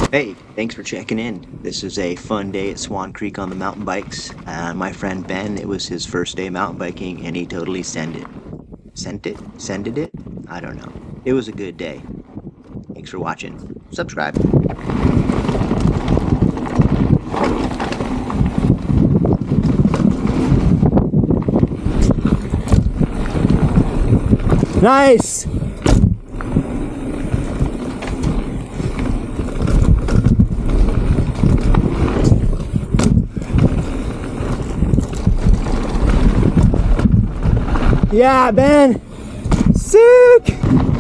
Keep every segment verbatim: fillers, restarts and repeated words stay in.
Hey, thanks for checking in. This is a fun day at Swan Creek on the mountain bikes. Uh, my friend Ben, it was his first day mountain biking and he totally sent it. Sent it? Sended it? I don't know. It was a good day. Thanks for watching. Subscribe. Nice! Yeah, Ben! Sick!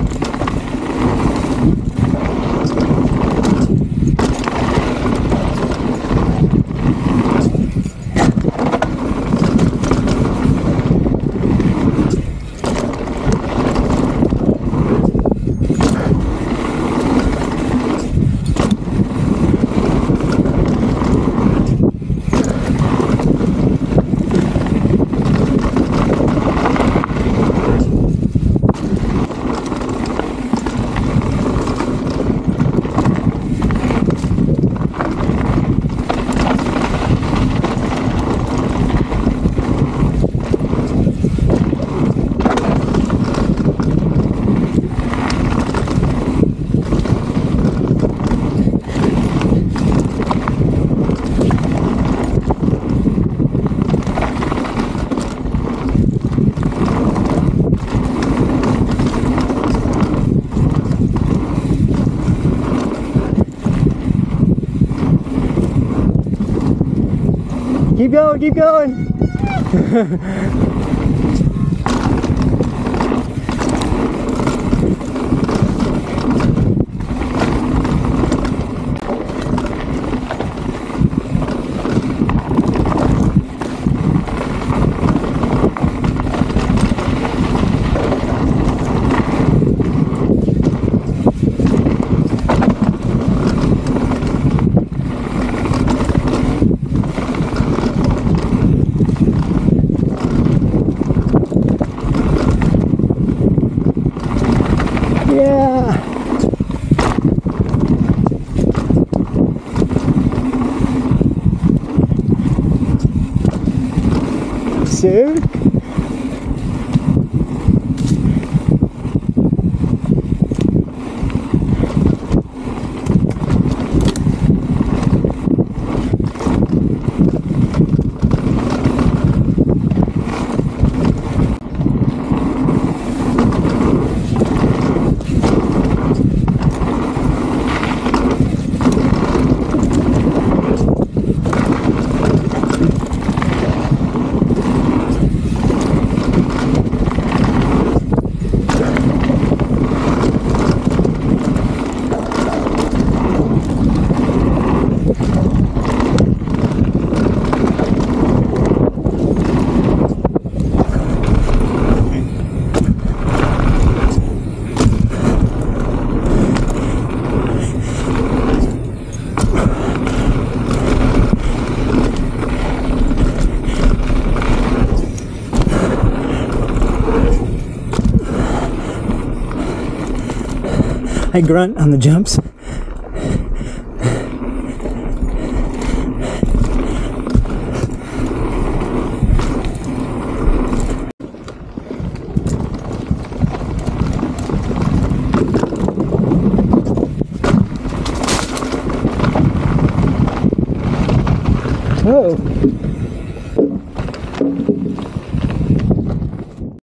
Keep going, keep going. Yeah. Sick. I grunt on the jumps. Oh.